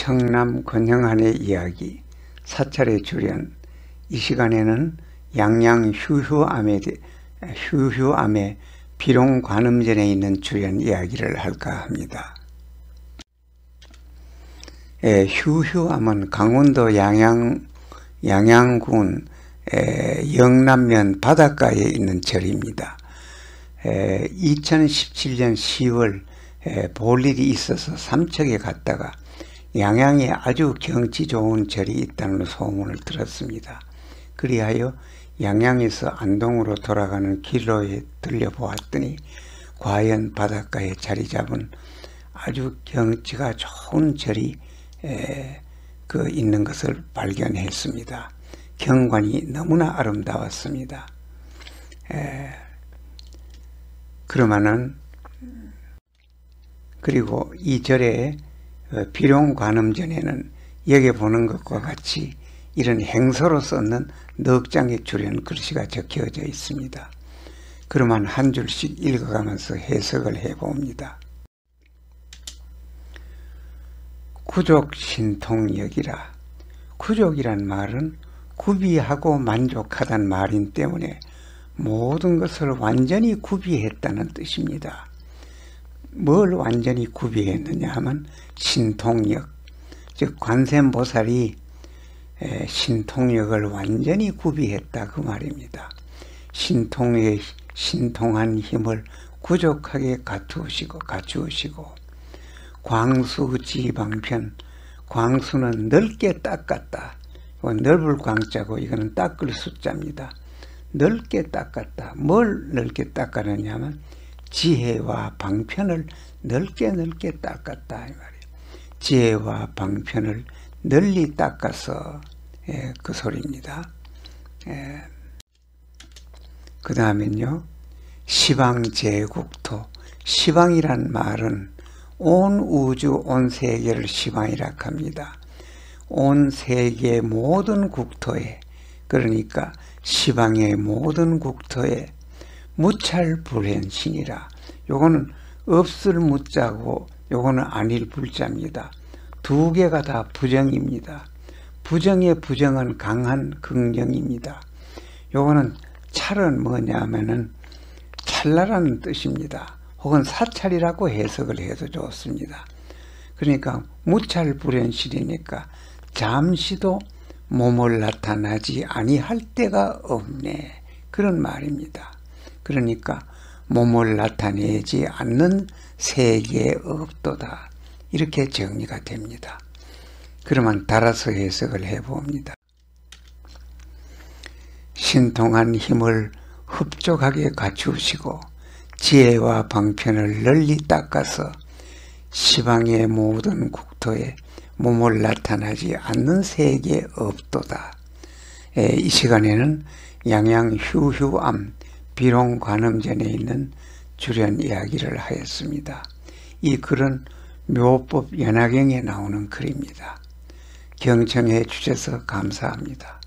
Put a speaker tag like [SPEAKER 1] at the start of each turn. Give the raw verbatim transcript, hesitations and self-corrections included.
[SPEAKER 1] 성남 권영한의 이야기 사찰의 주련. 이 시간에는 양양 휴휴암의, 휴휴암의 비룡관음전에 있는 주련 이야기를 할까 합니다. 에, 휴휴암은 강원도 양양, 양양군 에, 영남면 바닷가에 있는 절입니다. 에, 이천십칠 년 시월 에, 볼 일이 있어서 삼척에 갔다가 양양에 아주 경치 좋은 절이 있다는 소문을 들었습니다. 그리하여 양양에서 안동으로 돌아가는 길로에 들려보았더니 과연 바닷가에 자리 잡은 아주 경치가 좋은 절이 에, 그 있는 것을 발견했습니다. 경관이 너무나 아름다웠습니다. 에, 그러면은 그리고 이 절에 비룡관음전에는 여기 보는 것과 같이 이런 행서로 썼는 넉 장의 주련 글씨가 적혀져 있습니다. 그러면 한 줄씩 읽어가면서 해석을 해봅니다. 구족신통역이라. 구족이란 말은 구비하고 만족하다는 말인 때문에 모든 것을 완전히 구비했다는 뜻입니다. 뭘 완전히 구비했느냐 하면 신통력, 즉 관세음보살이 신통력을 완전히 구비했다 그 말입니다. 신통의 신통한 힘을 구족하게 갖추시고 갖추시고 광수지방편, 광수는 넓게 닦았다. 넓을 광자고 이거는 닦을 숫자입니다. 넓게 닦았다. 뭘 넓게 닦았느냐 하면 지혜와 방편을 넓게 넓게 닦았다 이 말이에요. 지혜와 방편을 널리 닦아서 예, 그 소리입니다. 예. 그 다음엔요, 시방제국토. 시방이란 말은 온 우주 온 세계를 시방이라 합니다. 온 세계 모든 국토에, 그러니까 시방의 모든 국토에 무찰불현신이라. 요거는 없을 무자고 요거는 아닐 불자입니다. 두 개가 다 부정입니다. 부정의 부정은 강한 긍정입니다. 요거는 찰은 뭐냐면은 찰나라는 뜻입니다. 혹은 사찰이라고 해석을 해도 좋습니다. 그러니까 무찰불현실이니까 잠시도 몸을 나타나지 아니할 때가 없네, 그런 말입니다. 그러니까 몸을 나타내지 않는 세계에 없도다, 이렇게 정리가 됩니다. 그러면 따라서 해석을 해봅니다. 신통한 힘을 흡족하게 갖추시고 지혜와 방편을 널리 닦아서 시방의 모든 국토에 몸을 나타나지 않는 세계에 없도다. 에, 이 시간에는 양양 휴휴암 비룡관음전에 있는 주련 이야기를 하였습니다. 이 글은 묘법 연화경에 나오는 글입니다. 경청해 주셔서 감사합니다.